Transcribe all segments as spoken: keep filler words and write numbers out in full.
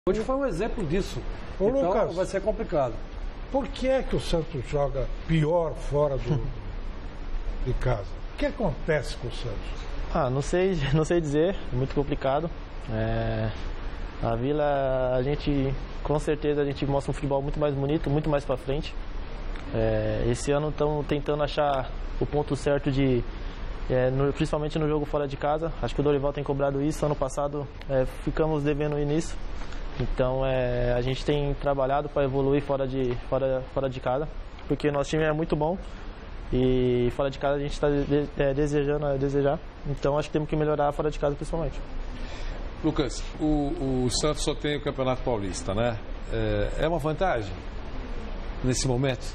Hoje foi um exemplo disso. Ô, então Lucas, vai ser complicado. Por que é que o Santos joga pior fora do, de casa? O que acontece com o Santos? Ah, não sei, não sei dizer, é muito complicado. É, a Vila, a gente, com certeza, a gente mostra um futebol muito mais bonito, muito mais para frente. É, esse ano estamos tentando achar o ponto certo de, é, no, principalmente no jogo fora de casa. Acho que o Dorival tem cobrado isso. Ano passado é, ficamos devendo ir nisso. Então é, a gente tem trabalhado para evoluir fora de, fora, fora de casa, porque nosso time é muito bom e fora de casa a gente está de, é, desejando é, desejar. Então acho que temos que melhorar fora de casa principalmente. Lucas, o, o Santos só tem o Campeonato Paulista, né? É, é uma vantagem nesse momento?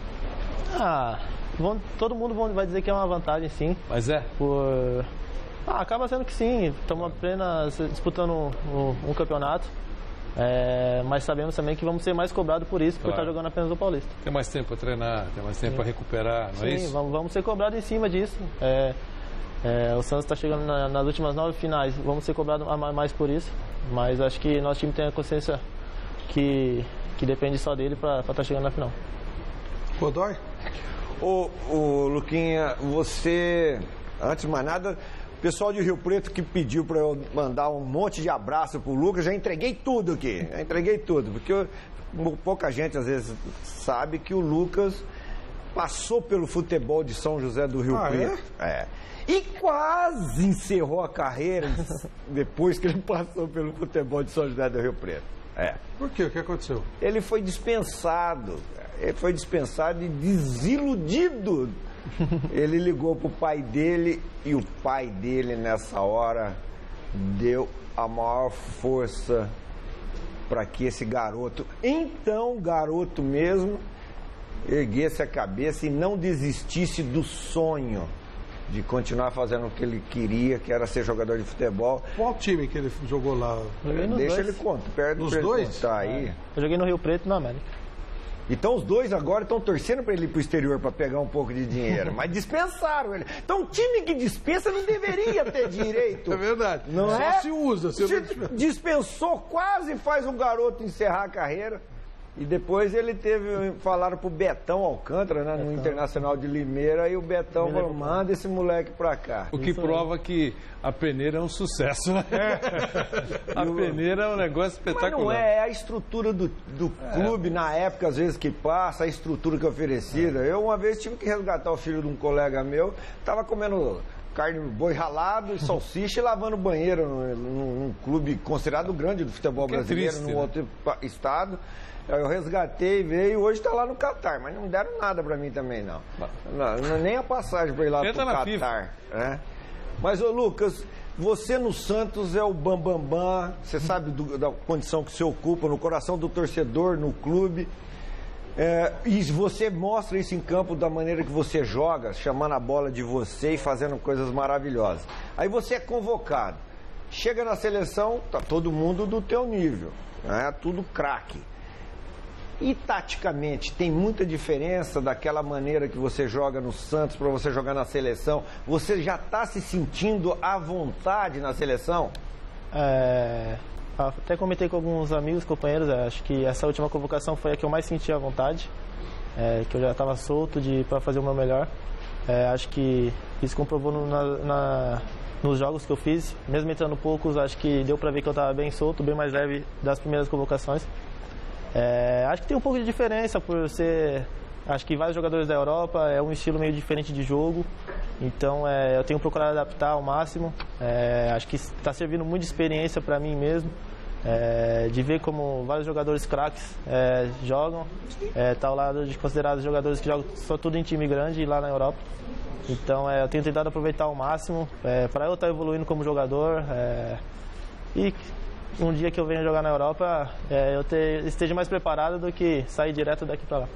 Ah, vão, todo mundo vai dizer que é uma vantagem, sim. Mas é? Por, ah, acaba sendo que sim. Estamos apenas disputando um, um campeonato. É, mas sabemos também que vamos ser mais cobrados por isso, por claro. estar jogando apenas o Paulista. Tem mais tempo para treinar, tem mais tempo para recuperar, não Sim, é isso? Sim, vamos, vamos ser cobrados em cima disso. É, é, o Santos está chegando na, nas últimas nove finais, vamos ser cobrados mais por isso. Mas acho que nosso time tem a consciência que, que depende só dele para estar tá chegando na final. Godoy? Ô, ô, Luquinha, você, antes de mais nada, o pessoal de Rio Preto que pediu para eu mandar um monte de abraço pro Lucas, já entreguei tudo aqui, já entreguei tudo, porque eu, pouca gente às vezes sabe que o Lucas passou pelo futebol de São José do Rio ah, Preto. É? É. E quase encerrou a carreira depois que ele passou pelo futebol de São José do Rio Preto. É. Por quê? O que aconteceu? Ele foi dispensado, ele foi dispensado e desiludido. Ele ligou pro pai dele e o pai dele nessa hora deu a maior força para que esse garoto, então garoto mesmo, erguesse a cabeça e não desistisse do sonho de continuar fazendo o que ele queria, que era ser jogador de futebol. Qual time que ele jogou lá? Deixa ele contar, perto nos dois? Tá aí. Eu joguei no Rio Preto e na América. Então os dois agora estão torcendo para ele ir pro exterior para pegar um pouco de dinheiro, mas dispensaram ele. Então o time que dispensa não deveria ter direito. É verdade. Não Só é? se usa. Se se dispensou, quase faz o garoto encerrar a carreira. E depois ele teve, falaram pro Betão Alcântara, né, no Internacional de Limeira, e o Betão falou, manda esse moleque pra cá. O que Isso prova é. que a peneira é um sucesso, né? A peneira é um negócio espetacular. Mas não é, é a estrutura do, do é. clube, na época, às vezes, que passa, a estrutura que é oferecida. É. Eu, uma vez, tive que resgatar o filho de um colega meu, tava comendo carne, boi ralado e salsicha e lavando banheiro num, num, num clube considerado grande do futebol que brasileiro, é triste, num né? outro estado. Eu resgatei, veio e hoje está lá no Catar, mas não deram nada para mim também, não. não. não. Nem a passagem para ir lá para o Catar. Né? Mas, ô Lucas, você no Santos é o bambambam, bam, bam, você sabe do, da condição que você ocupa no coração do torcedor, no clube. É, e você mostra isso em campo da maneira que você joga, chamando a bola de você e fazendo coisas maravilhosas. Aí você é convocado. Chega na seleção, tá todo mundo do teu nível, né? Tudo craque. E taticamente, tem muita diferença daquela maneira que você joga no Santos para você jogar na seleção? Você já está se sentindo à vontade na seleção? É, até comentei com alguns amigos, companheiros, acho que essa última convocação foi a que eu mais senti à vontade, é, que eu já estava solto para fazer o meu melhor. É, acho que isso comprovou no, na, na, nos jogos que eu fiz, mesmo entrando poucos, acho que deu para ver que eu estava bem solto, bem mais leve das primeiras convocações. É, acho que tem um pouco de diferença por ser, acho que vários jogadores da Europa, é um estilo meio diferente de jogo, então é, eu tenho procurado adaptar ao máximo, é, acho que está servindo muita experiência para mim mesmo, é, de ver como vários jogadores craques é, jogam, é, tá ao lado de considerados jogadores que jogam só tudo em time grande lá na Europa, então é, eu tenho tentado aproveitar ao máximo, é, para eu estar evoluindo como jogador, é, e um dia que eu venha jogar na Europa, é, eu ter, esteja mais preparado do que sair direto daqui para lá.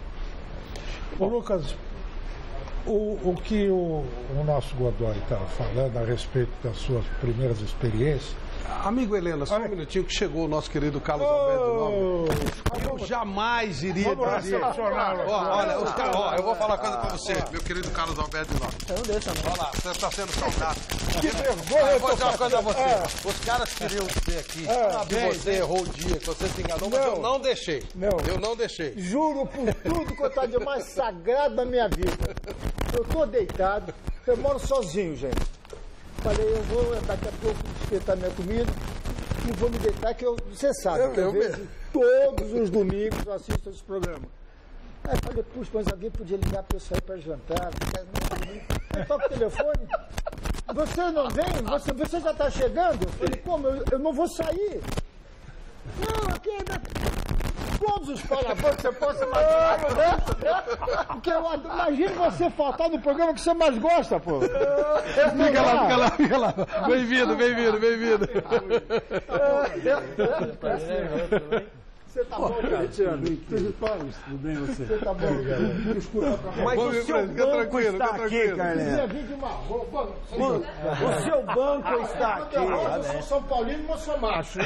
Ô Lucas, o, o que o, o nosso Godoy estava falando a respeito das suas primeiras experiências, Amigo Helena, só um minutinho que chegou o nosso querido Carlos Alberto Nobre. Eu jamais iria dizer... Ó, olha, os caras, ó, eu vou falar uma coisa pra você, meu querido Carlos Alberto Nobre. Eu não deixo, não. Olha lá, você está sendo saudado. Que vergonha! Eu vou dizer uma coisa a você. Os caras queriam dizer aqui que você errou o dia, que você se enganou, mas eu não deixei. Não. Eu não deixei. Juro por tudo que eu tô de mais sagrado da minha vida. Eu tô deitado, eu moro sozinho, gente. Falei, eu vou daqui a pouco espetar minha comida e vou me deitar, que eu, você sabe, Eu- que eu eu vejo mesmo. todos os domingos, eu assisto esse programa. Aí falei, puxa, mas alguém podia ligar para eu sair para jantar. Aí toca o telefone. Você não vem? Você, você já está chegando? Eu falei, como? Eu, eu não vou sair. Não, aqui ainda... Todos os palavrões que você possa imaginar. Porque eu ad- imagine você faltar no programa que você mais gosta, pô. Fica lá, fica lá, fica lá. Bem-vindo, bem-vindo, bem-vindo. Você tá bom, cara? Tudo bem você? Você tá bom, cara? Desculpa. Mas Vamos o vir seu pra- fica banco tranquilo, está fica aqui, tranquilo. Carlinhos. Você vir de uma roupa. O seu banco está aqui. Eu sou São Paulino, mas sou macho.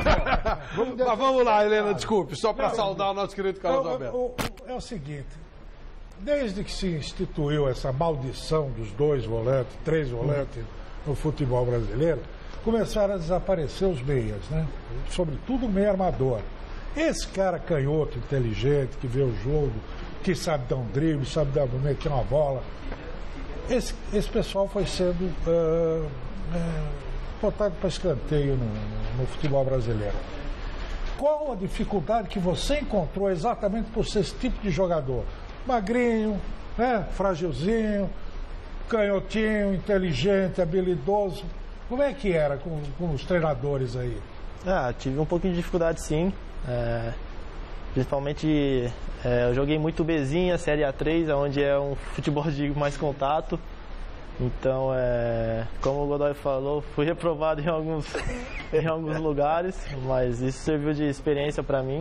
Mas vamos lá, Helena, desculpe, só para saudar o nosso querido Carlos Não, Alberto. o- o- é o seguinte, desde que se instituiu essa maldição dos dois volantes, três volantes no futebol brasileiro, começaram a desaparecer os meias, né? Sobretudo o meio armador. Esse cara canhoto, inteligente, que vê o jogo, que sabe dar um drible, sabe dar, meter uma bola, esse, esse pessoal foi sendo ah, ah, botado para escanteio no, no futebol brasileiro. Qual a dificuldade que você encontrou exatamente por ser esse tipo de jogador? Magrinho, né? Fragilzinho, canhotinho, inteligente, habilidoso. Como é que era com, com os treinadores aí? Ah, tive um pouquinho de dificuldade, sim. É, principalmente, é, eu joguei muito Bezinha, Série A três, onde é um futebol de mais contato. Então, é, como o Godoy falou, fui reprovado em alguns, em alguns lugares, mas isso serviu de experiência para mim.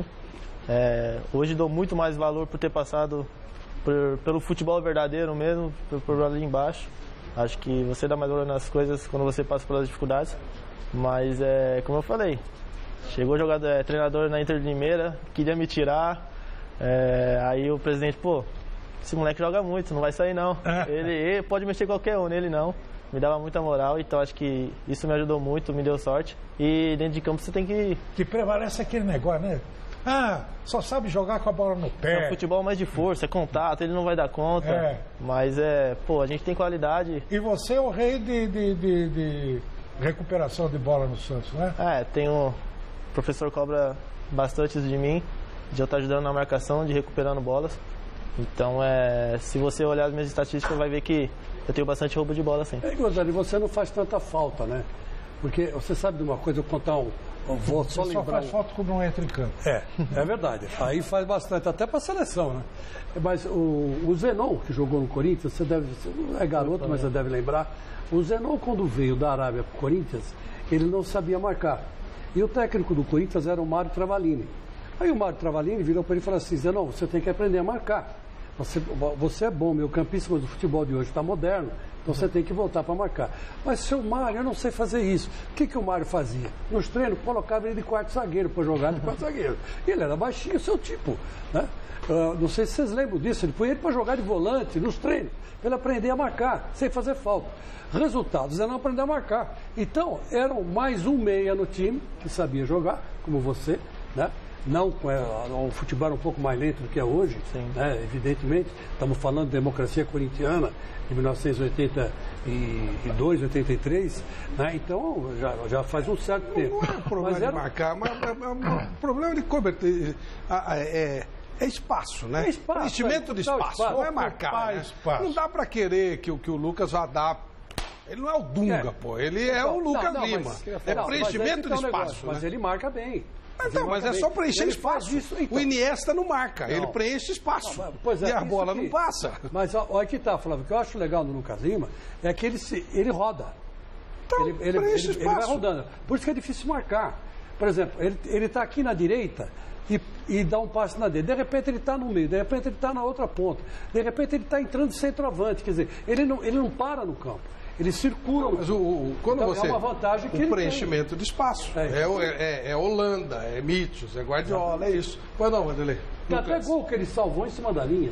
É, hoje dou muito mais valor por ter passado por, pelo futebol verdadeiro mesmo, por, por ali embaixo. Acho que você dá mais valor nas coisas quando você passa pelas dificuldades. Mas, é, como eu falei, chegou jogador, é, treinador na Inter de Limeira, queria me tirar. É, aí o presidente, pô, esse moleque joga muito, não vai sair não. Ele, ele pode mexer qualquer um, nele não. Me dava muita moral, então acho que isso me ajudou muito, me deu sorte. E dentro de campo você tem que... Que prevalece aquele negócio, né? Ah, só sabe jogar com a bola no É um pé. futebol mais de força, é contato, ele não vai dar conta. É. Mas é, pô, a gente tem qualidade. E você é o rei de, de, de, de recuperação de bola no Santos, né? É, tem o professor cobra bastante de mim, de eu estar ajudando na marcação, de recuperando bolas. Então, é, se você olhar as minhas estatísticas, vai ver que eu tenho bastante roubo de bola, sim. É, Gozani, você não faz tanta falta, né? Porque você sabe de uma coisa, eu vou contar um. Eu vou só Você só lembrar. faz foto quando não entra em campo. É, é verdade. Aí faz bastante, até para a seleção, né? Mas o, o Zenon, que jogou no Corinthians, você deve. Você não é garoto, mas você deve lembrar. O Zenon, quando veio da Arábia para o Corinthians, ele não sabia marcar. E o técnico do Corinthians era o Mário Travalini. Aí o Mário Travalini virou para ele e falou assim: Zenon, você tem que aprender a marcar. Você, você é bom, meu campista, mas o futebol de hoje está moderno, então você tem que voltar para marcar. Mas, seu Mário, eu não sei fazer isso. O que, que o Mário fazia? Nos treinos, colocava ele de quarto zagueiro para jogar de quarto zagueiro. E ele era baixinho, seu tipo. Né? Uh, não sei se vocês lembram disso, ele põe ele para jogar de volante nos treinos, para ele aprender a marcar, sem fazer falta. Resultados, ele não aprendeu a marcar. Então, eram mais um meia no time, que sabia jogar, como você, né? Não, é, o futebol era um pouco mais lento do que é hoje, né? Evidentemente. Estamos falando de democracia corintiana de mil novecentos e oitenta e dois, oitenta e três, né? Então já, já faz um certo tempo. Não é problema Mas de era... marcar, mas o problema de cobertura é, é espaço, né? É espaço, Preenchimento é, de não, espaço, espaço, não é marcar. ocupar Né? espaço. Não dá pra querer que, o- que o Lucas vá dar. Ele não é o Dunga, É. pô. Ele é Não, o Lucas não, não, Lima. mas- é não, mas preenchimento aí que tá de o negócio, espaço. Mas né? ele marca bem. Mas ele não, mas é marca só bem. preencher Ele espaço. faz isso, então. O Iniesta não marca, Não. ele preenche espaço. Não, pois é, e a isso bola que- não passa. Mas ó, olha que tá, Flávio, o que eu acho legal no Lucas Lima é que ele, se, ele roda. Então, ele, ele, preenche ele, ele vai espaço. rodando. Por isso que é difícil marcar. Por exemplo, ele, ele tá aqui na direita e, e dá um passe na direita. De repente ele está no meio, de repente ele está na outra ponta. De repente ele está entrando de centroavante. Quer dizer, ele não, ele não para no campo. Eles circulam. Mas o, o, quando então, você, é uma vantagem que o ele preenchimento tem. de espaço. É, é, é, é Holanda, é Mítios, é Guardiola, é isso. Pois não, Vanderlei? Tem até gol que ele salvou em cima da linha.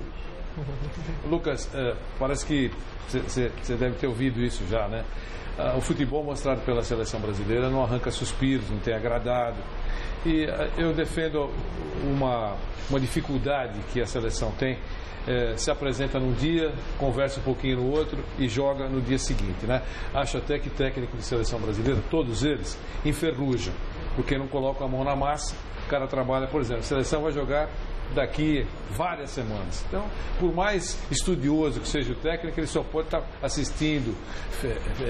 Lucas, é, parece que você deve ter ouvido isso já, né? Ah, o futebol mostrado pela seleção brasileira não arranca suspiros, não tem agradado. E ah, eu defendo uma, uma dificuldade que a seleção tem. É, se apresenta num dia, conversa um pouquinho no outro e joga no dia seguinte, né? Acho até que técnico de seleção brasileira, todos eles, enferrujam, porque não colocam a mão na massa. O cara trabalha, por exemplo, a seleção vai jogar daqui várias semanas. Então, por mais estudioso que seja o técnico, ele só pode estar assistindo é, é,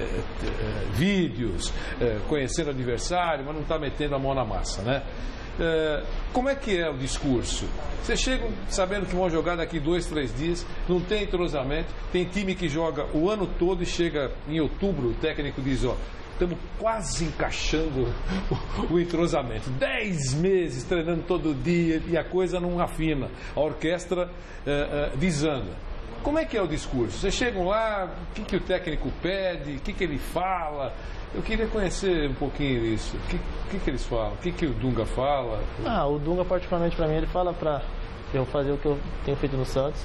é, vídeos, é, conhecendo o adversário, mas não está metendo a mão na massa, né? É, como é que é o discurso? Vocês chegam sabendo que vão jogar daqui dois, três dias, não tem entrosamento, tem time que joga o ano todo e chega em outubro, o técnico diz, ó, estamos quase encaixando o, o entrosamento. Dez meses treinando todo dia e a coisa não afina. A orquestra é, é, desanda. Como é que é o discurso? Vocês chegam lá, o que, que o técnico pede, o que, que ele fala? Eu queria conhecer um pouquinho isso. O que, que, que eles falam? O que, que o Dunga fala? Ah, o Dunga, particularmente para mim, ele fala para eu fazer o que eu tenho feito no Santos.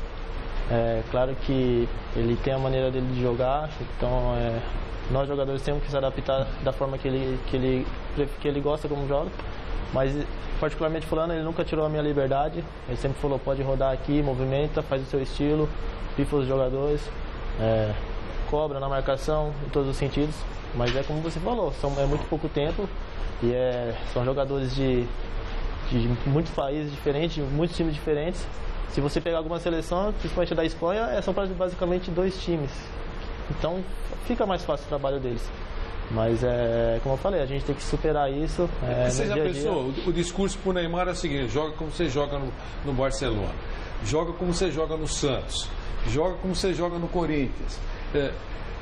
É claro que ele tem a maneira dele de jogar, então é, nós jogadores temos que se adaptar da forma que ele, que ele, que ele gosta como joga. Mas, particularmente falando, ele nunca tirou a minha liberdade. Ele sempre falou, pode rodar aqui, movimenta, faz o seu estilo, pifa os jogadores, é, cobra na marcação, em todos os sentidos. Mas é como você falou, são, é muito pouco tempo e é, são jogadores de, de muitos países diferentes, de muitos times diferentes. Se você pegar alguma seleção, principalmente da Espanha, é, são basicamente dois times. Então fica mais fácil o trabalho deles. Mas é como eu falei, a gente tem que superar isso. É, você no já dia a pensou? dia. O, o discurso pro Neymar é o seguinte: joga como você joga no, no Barcelona, joga como você joga no Santos, joga como você joga no Corinthians. É,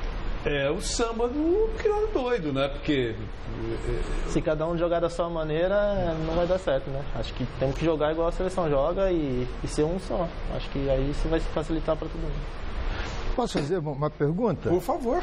É o samba do crioulo doido, né? Porque... Se cada um jogar da sua maneira, não vai dar certo, né? Acho que temos que jogar igual a seleção joga e, e ser um só. Acho que aí isso vai facilitar para todo mundo. Posso fazer uma pergunta? Por favor.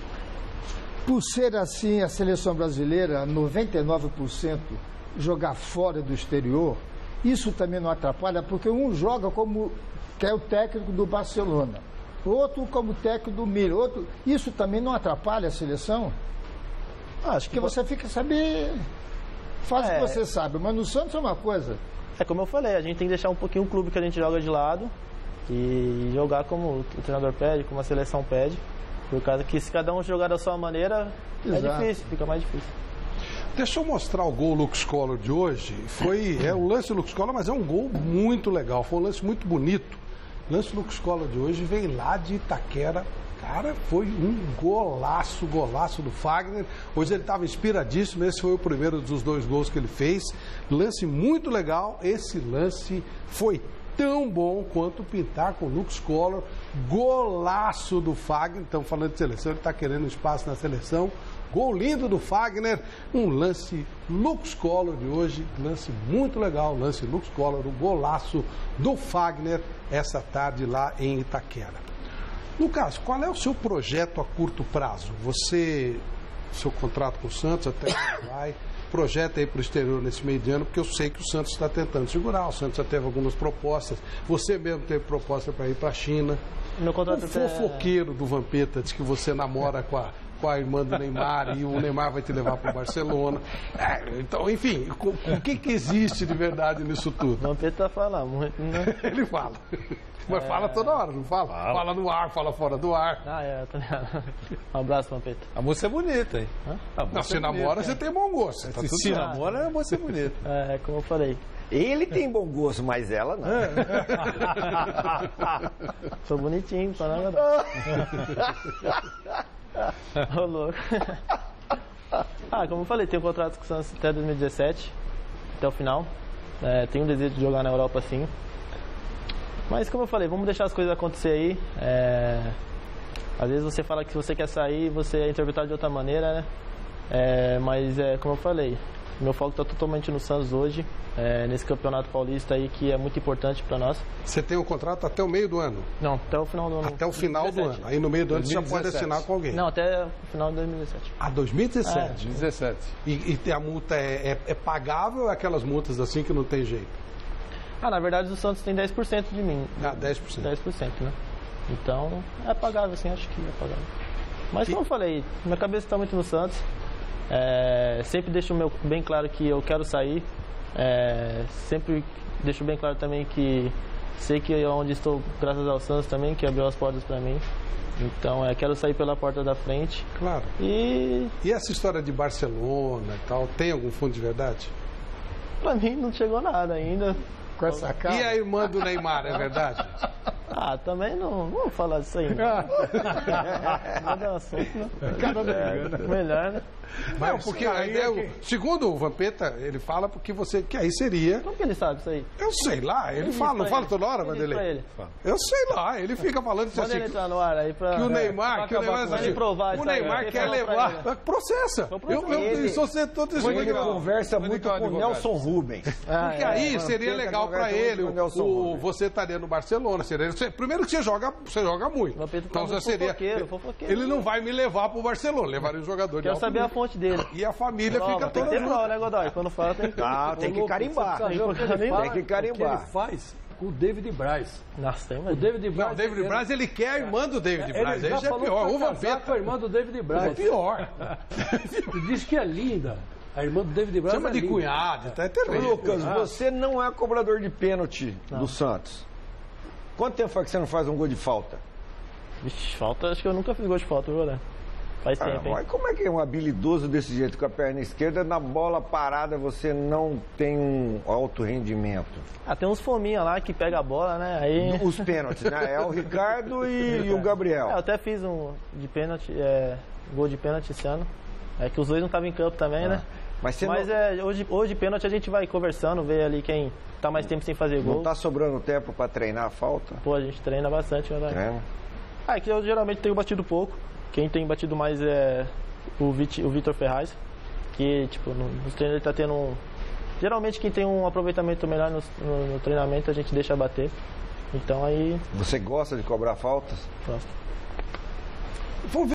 Por ser assim, a seleção brasileira, noventa e nove por cento jogar fora do exterior, isso também não atrapalha, porque um joga como que é o técnico do Barcelona. Outro como técnico do Milan, outro... Isso também não atrapalha a seleção? Ah, acho que Porque você fica saber... Faz é... o que você sabe, mas no Santos é uma coisa. É como eu falei, a gente tem que deixar um pouquinho o clube que a gente joga de lado e jogar como o treinador pede, como a seleção pede. Por causa que se cada um jogar da sua maneira, Exato. é difícil, fica mais difícil. Deixa eu mostrar o gol Lucas Collor de hoje. Foi é o lance do Lucas Collor, mas é um gol muito legal, foi um lance muito bonito. O lance do Lucas Collor de hoje vem lá de Itaquera. Cara, foi um golaço, golaço do Fagner. Hoje ele estava inspiradíssimo. Esse foi o primeiro dos dois gols que ele fez. Lance muito legal. Esse lance foi tão bom quanto pintar com o Lucas Collor. Golaço do Fagner. Estamos falando de seleção, ele está querendo espaço na seleção. Gol lindo do Fagner, um lance Lucas Collor de hoje, lance muito legal, lance Lucas Collor, um golaço do Fagner essa tarde lá em Itaquera. Lucas, qual é o seu projeto a curto prazo? Você, seu contrato com o Santos, até que vai, projeta aí para o exterior nesse meio de ano, porque eu sei que o Santos está tentando segurar, o Santos já teve algumas propostas, você mesmo teve proposta para ir para a China. Meu contrato o fofoqueiro do Vampeta diz que você namora com a, com a irmã do Neymar e o Neymar vai te levar para o Barcelona. É, então, enfim, o, o que, que existe de verdade nisso tudo? O Vampeta fala muito, né? Ele fala. Mas é... fala toda hora, não fala? Fala. Fala no ar, fala fora do ar. Ah, é, tá ligado. Um abraço, Vampeta. A moça é bonita, hein? A não, se é namora, você tem bom gosto. Tá se se namora, a moça é bonita. É, como eu falei. Ele tem bom gosto, mas ela não. É. Sou bonitinho, pra nada. Ô, louco. Ah, como eu falei, tenho contrato com o Santos até dois mil e dezessete, até o final. É, tenho um desejo de jogar na Europa, sim. Mas, como eu falei, vamos deixar as coisas acontecer aí. É... Às vezes você fala que se você quer sair, você é interpretado de outra maneira, né? É... Mas, é, como eu falei, Meu foco está totalmente no Santos hoje, é, nesse campeonato paulista aí que é muito importante para nós. Você tem um contrato até o meio do ano? Não, até o final do ano. Até o final do ano. Aí no meio do ano você já pode assinar com alguém. Não, até o final de dois mil e dezessete. Ah, dois mil e dezessete? É. dois mil e dezessete. E, e a multa é, é, é pagável ou é aquelas multas assim que não tem jeito? Ah, na verdade o Santos tem dez por cento de mim. Ah, dez por cento. dez por cento, né? Então, é pagável, sim, acho que é pagável. Mas como eu falei, minha cabeça está muito no Santos. É, sempre deixo meu, bem claro que eu quero sair. É, sempre deixo bem claro também que sei que é onde estou, graças ao Santos também, que abriu as portas para mim. Então, é, quero sair pela porta da frente. Claro. E... E essa história de Barcelona e tal, tem algum fundo de verdade? Pra mim não chegou nada ainda. Com essa cara. E a irmã do Neymar, é verdade? Ah, também não vamos falar disso aí. Não dá assunto, né? É, melhor, né? Mas não, porque a ideia, que... segundo o Vampeta, ele fala porque você, que aí seria... Como que ele sabe isso aí? Eu sei lá, ele fala, não fala toda hora, Vanderlei? Eu sei lá, ele fica falando isso assim. Pode ele entrar no ar aí pra... Que o Neymar, é, que o Neymar, assim, provar o Neymar aí, quer levar... Processa. Eu, eu, eu sou ser todo esse Ele conversa muito com o Nelson Rubens. Ah, porque é, aí é, seria legal pra ele, o, o, você estaria no Barcelona, seria, primeiro que você joga, você joga muito. Então você seria... Fofoqueiro, fofoqueiro. Ele não vai me levar pro Barcelona, levaria um jogador de alto nível. Quero saber a fonte dele. E a família prova, fica toda junto. Tem que ter prova, né, Godoy? Quando fala, tem que... Ah, tem que carimbar. Tem, tem que carimbar. O que ele faz com o David Braz. Nossa, tem o David Braz. Não, o David Braz, ele quer a irmã do David Braz. Aí já é pior. O Vampeta com a irmã do David Braz. É pior. Diz que é linda. A irmã do David Braz chama é de linda. cunhada, tá terrível. Lucas, ah. você não é cobrador de pênalti não. do Santos. Quanto tempo faz que você não faz um gol de falta? Vixe, falta, acho que eu nunca fiz gol de falta, viu, né? Faz ah, tempo, hein? Mas como é que é um habilidoso desse jeito com a perna esquerda, na bola parada você não tem um alto rendimento? Ah, tem uns fominha lá que pega a bola, né? Aí... Os pênaltis, né? É o Ricardo e, e o Gabriel. É, eu até fiz um de pênalti, é, gol de pênalti esse ano. É que os dois não estavam em campo também, ah. né? Mas, Mas não... é, hoje, hoje pênalti a gente vai conversando, ver ali quem tá mais tempo sem fazer gol. Não tá sobrando tempo para treinar a falta? Pô, a gente treina bastante, né? Treina. Ah, é que eu geralmente tenho batido pouco. Quem tem batido mais é o, Vit, o Vitor Ferraz, que, tipo, no, nos treinos ele tá tendo um... Geralmente quem tem um aproveitamento melhor no, no, no treinamento a gente deixa bater. Então aí... Você gosta de cobrar faltas? Gosto. Vamos ver